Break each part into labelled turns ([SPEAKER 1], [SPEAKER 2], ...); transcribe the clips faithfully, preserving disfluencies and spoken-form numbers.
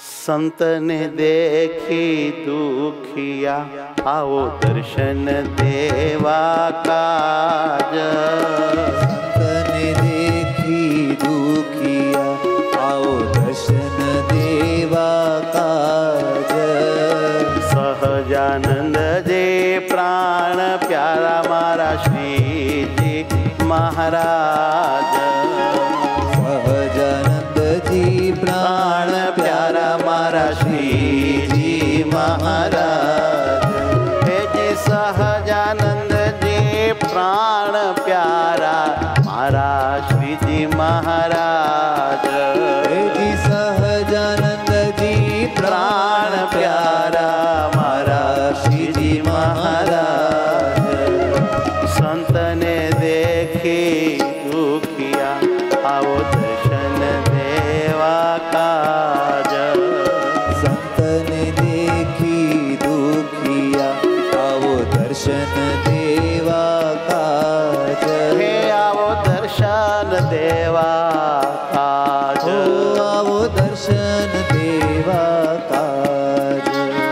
[SPEAKER 1] संत ने देखी दुखिया आओ दर्शन देवा काज।
[SPEAKER 2] संत ने देखी दुखिया आओ दर्शन देवा काज।
[SPEAKER 1] सहजानंद जी प्राण प्यारा मारा श्री जी महाराज।
[SPEAKER 2] सहजानंद जी प्राण प्यारा मारा श्री जी महाराज।
[SPEAKER 1] हे जी सहजानंद जी प्राण प्यारा मारा श्री जी महाराज।
[SPEAKER 2] हे जी सहजानंद जी प्राण प्यारा मारा श्री जी महाराज।
[SPEAKER 1] संत ने देखी दुखिया आओ दर्शन देवा काज।
[SPEAKER 2] संत ने देखी दुखिया आओ दर्शन देवा काज।
[SPEAKER 1] हे आओ दर्शन देवा काज।
[SPEAKER 2] ओ आओ दर्शन देवा काज।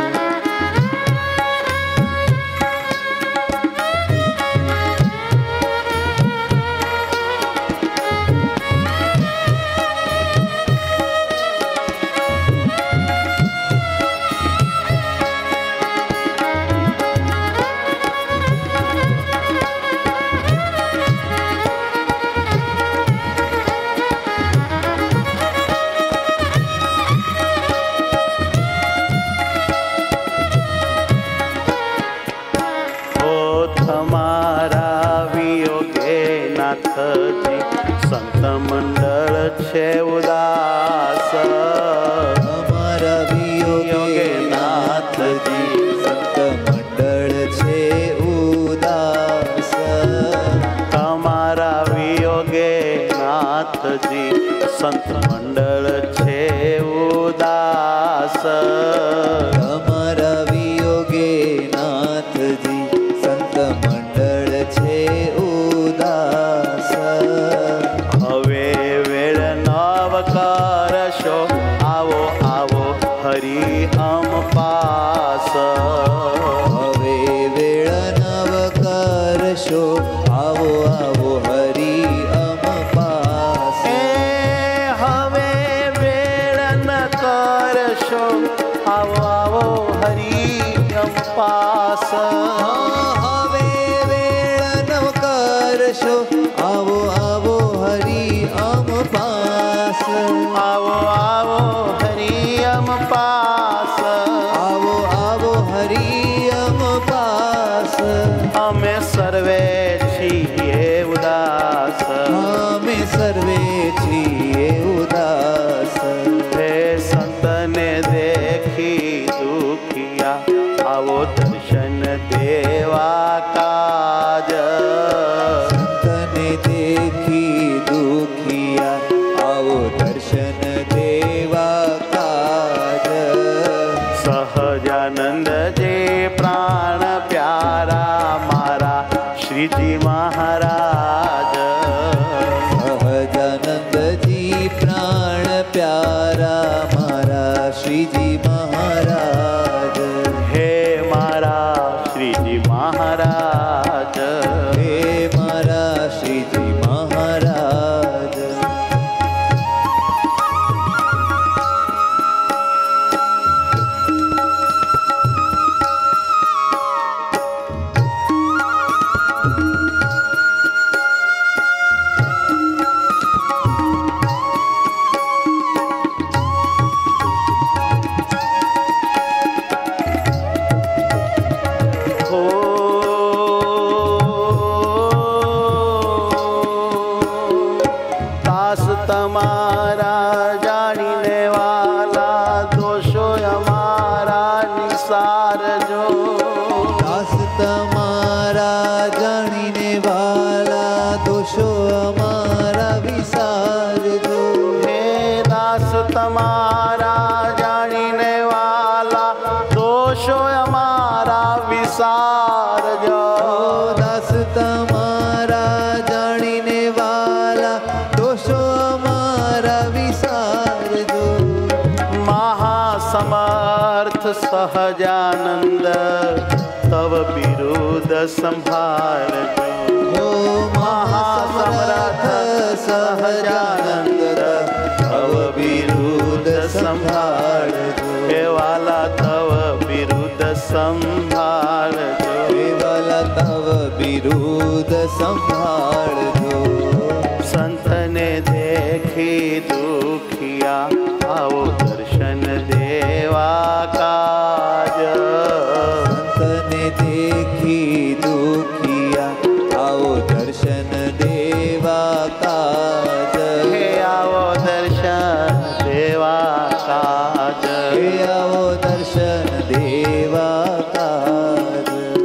[SPEAKER 1] તમારા વિયોગે નાથજી સંત મંડળ છે ઉદાસ।
[SPEAKER 2] અમારા વિયોગે નાથજી સંત મંડળ છે ઉદાસ।
[SPEAKER 1] તમારા વિયોગે નાથજી સંત મંડળ છે ઉદાસ।
[SPEAKER 2] અમારા વિયોગે નાથજી સંત મંડળ છે ઉદાસ।
[SPEAKER 1] હવે વેળ નવ કરશો આવો આવો હરિ અમ પાસ।
[SPEAKER 2] હવે વેળ નવ કરશો આવો આવો હરિ અમ પાસ।
[SPEAKER 1] એ હવે વેળ ન કરશો આવો આવો હરિ અમ પાસ।
[SPEAKER 2] હવે વેળ નવ કરશો આવો આવો હરિ અમ પાસ।
[SPEAKER 1] આવો આવો હરિ અમ પાસ।
[SPEAKER 2] આવો આવો હરિ અમ પાસ।
[SPEAKER 1] અમે સર્વે છીએ ઉદાસ।
[SPEAKER 2] અમે સર્વે છીએ ઉદાસ।
[SPEAKER 1] હે સંતને દેખી દુખિયા આવો દર્શન દેવા કાજ।
[SPEAKER 2] સંતને દેખી દુખિયા આવો દર્શન દેવા કાજ।
[SPEAKER 1] સહજાનંદ જે પ્રાણ પ્યારા મારા શ્રીજી મહારાજ।
[SPEAKER 2] સહજાનંદ જી પ્રાણ પ્યારા મારા શ્રીજી મહારાજ।
[SPEAKER 1] હે મારા શ્રીજી મહારાજ।
[SPEAKER 2] હે મારા શ્રીજી મહારાજ।
[SPEAKER 1] महासमर्थ सहजानंद तव बिरुद संभाळजो।
[SPEAKER 2] ओ महासमर्थ सहजानंद तव बिरुद संभाळजो।
[SPEAKER 1] हे वाला तव बिरुद संभाळजो।
[SPEAKER 2] हे वाला तव बिरुद संभाळजो।
[SPEAKER 1] संतने देखी दुखिया आओ दर्शन देवा काज।
[SPEAKER 2] संतने देखी दुखिया आओ दर्शन देवा काज।
[SPEAKER 1] हे आओ दर्शन देवा काज।
[SPEAKER 2] हे आओ दर्शन देवा काज।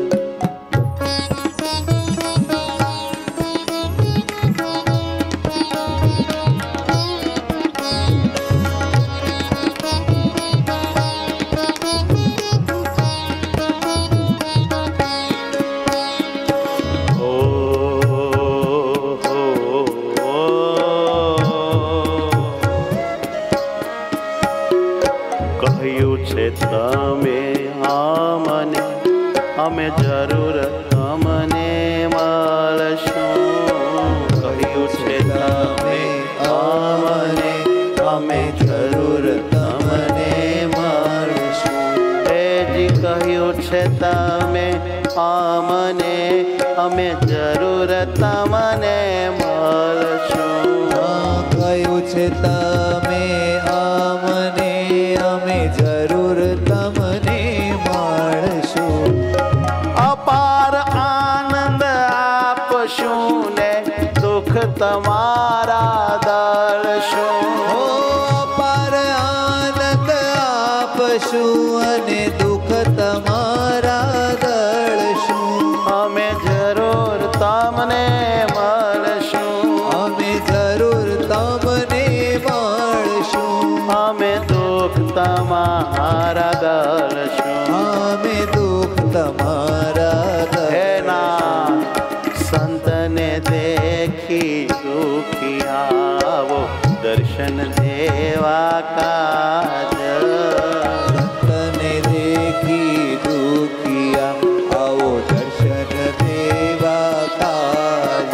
[SPEAKER 1] તમે અમને અમે જરૂર તમને મળશું। કહ્યું છે તમે
[SPEAKER 2] અમને અમે જરૂર તમને મળશું।
[SPEAKER 1] જી કહ્યું છે તમે અમને અમે જરૂર તમને મળશું।
[SPEAKER 2] કહ્યું છે તમે અમને અમે જરૂર તમને મળશું।
[SPEAKER 1] અપાર આનંદ આપશું ને દુઃખ તમારા દળશું।
[SPEAKER 2] ઓ અપાર આનંદ આપશું અને દુઃખ તમારા દળશું।
[SPEAKER 1] અમે જરૂર તમને મળશું।
[SPEAKER 2] અમે જરૂર તમને મળશું।
[SPEAKER 1] અમે દુઃખ તમારા દળશું।
[SPEAKER 2] અમે દુઃખ તમારા
[SPEAKER 1] હે
[SPEAKER 2] દળશું।
[SPEAKER 1] નાથ સંતને દેખી દુખિયાવો દર્શન દેવા કાજ।
[SPEAKER 2] સંતને દેખી દુખિયા આવો દર્શન દેવા કાજ।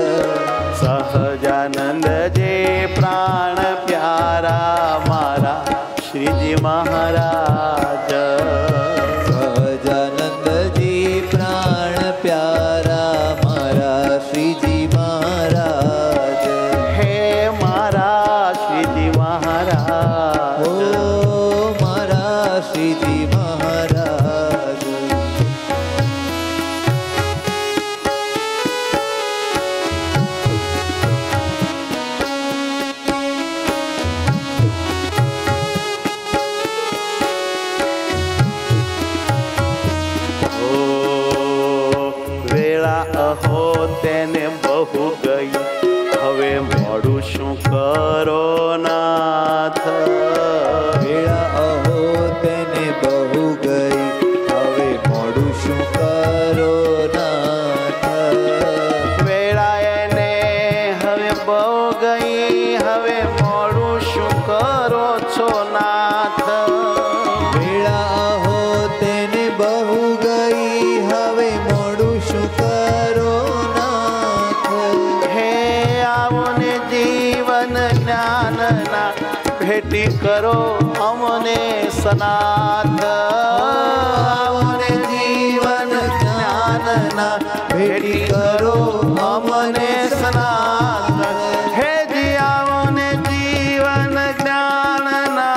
[SPEAKER 1] સહજાનંદ જે પ્રાણ પ્યારા મારા શ્રીજી મહારાજ।
[SPEAKER 2] સહજાનંદજી પ્રાણ પ્યારા મારા શ્રીજી મહારાજ।
[SPEAKER 1] હે મારા શ્રીજી મહારાજ।
[SPEAKER 2] ઓ મારા શ્રીજી મહારાજ।
[SPEAKER 1] અહો તેને બહુ ગઈ હવે મોડું શું કરો નાથ।
[SPEAKER 2] વેળા અહો તેને બહુ ગઈ હવે મોડું શું કરો નાથ।
[SPEAKER 1] વેળા એને હવે બહુ ગઈ હવે મોડું શું કરો છો નાથ।
[SPEAKER 2] વેળા અહો તેને બહુ ગઈ હવે મોડું શું કરો નાથ।
[SPEAKER 1] હે આવો ને જીવન જ્ઞાનના ભેટી કરો અમને સનાથ। આવો ને જીવન જ્ઞાનના ભેટી કરો અમને સનાથ। હે જી આવો ને જીવન જ્ઞાનના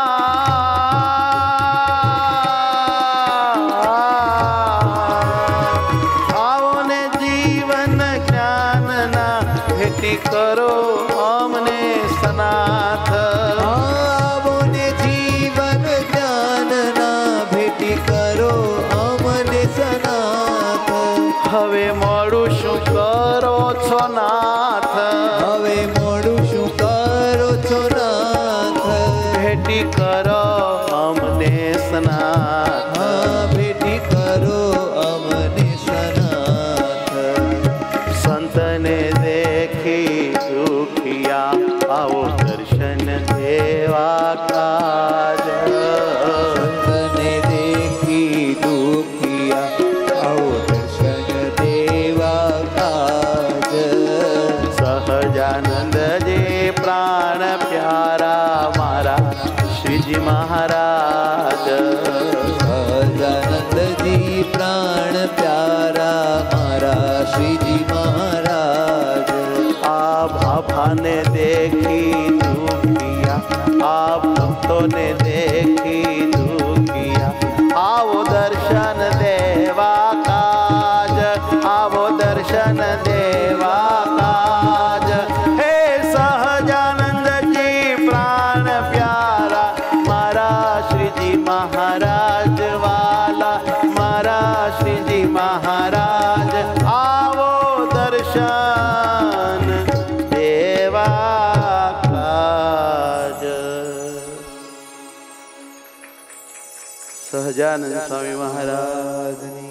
[SPEAKER 1] આવો ને જીવન જ્ઞાનના ભેટી કરો અમને સનાથ।
[SPEAKER 2] આવો ને જીવન જ્ઞાનના ભેટી કરો અમને સનાથ।
[SPEAKER 1] હવે મોડું શું કરો છો નાથ।
[SPEAKER 2] હવે મોડું શું કરો છો નાથ।
[SPEAKER 1] ભેટી કરો અમને સનાથ।
[SPEAKER 2] હા ભેટી કરો અમને સનાથ।
[SPEAKER 1] સંતને દેખી દુખિયા આવો દર્શન દેવા કાજ। श्रीजी महाराज।
[SPEAKER 2] સહજાનંદ जी प्राण प्यारा मारा श्रीजी महाराज।
[SPEAKER 1] आप भाभा ने देखी दुखिया, आप भक्तों ने देखी दुखिया, आओ दर्शन देवा काज, आओ दर्शन देवा काज। हे सहजानंद जी प्राण प्यारा मारा श्रीजी महाराज वाला, मारा श्रीजी महाराज, आओ दर्शन देवा काज। सहजानंद स्वामी महाराज।